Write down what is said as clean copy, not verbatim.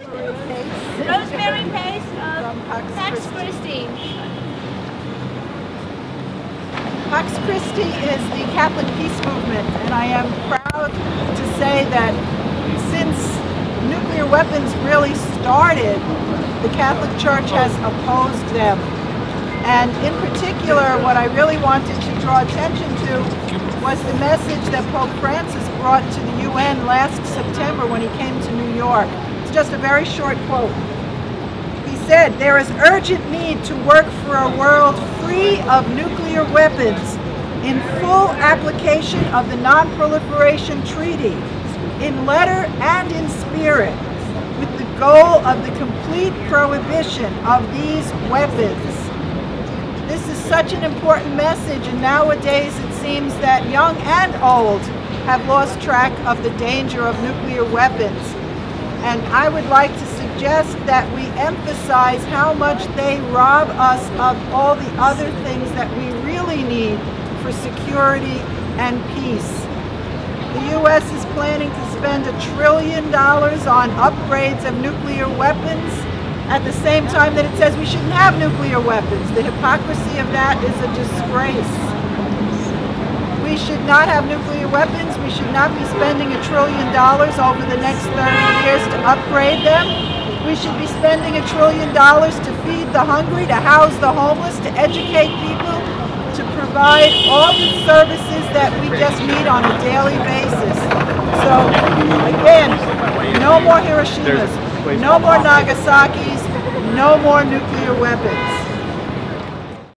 RoseMarie Pace of Pax Christi. Pax Christi is the Catholic peace movement, and I am proud to say that since nuclear weapons really started, the Catholic Church has opposed them. And in particular, what I really wanted to draw attention to was the message that Pope Francis brought to the UN last September when he came to New York. It's just a very short quote. He said, "There is urgent need to work for a world free of nuclear weapons in full application of the Non-Proliferation Treaty, in letter and in spirit, with the goal of the complete prohibition of these weapons." This is such an important message, and nowadays it seems that young and old have lost track of the danger of nuclear weapons. And I would like to suggest that we emphasize how much they rob us of all the other things that we really need for security and peace. The U.S. is planning to spend $1 trillion on upgrades of nuclear weapons at the same time that it says we shouldn't have nuclear weapons. The hypocrisy of that is a disgrace. We should not have nuclear weapons. We should not be spending $1 trillion over the next 30 years to upgrade them. We should be spending $1 trillion to feed the hungry, to house the homeless, to educate people, to provide all the services that we just need on a daily basis. So again, no more Hiroshimas, no more Nagasakis, no more nuclear weapons.